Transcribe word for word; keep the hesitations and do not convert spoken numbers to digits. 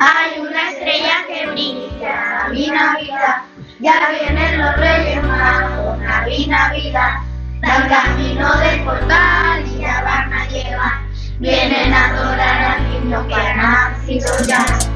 Hay una estrella que brilla, mi Navidad, ya vienen los Reyes Magos, Navi, Navidad, dan camino del portal y ya van a llegar, vienen a adorar al niño que ha nacido ya.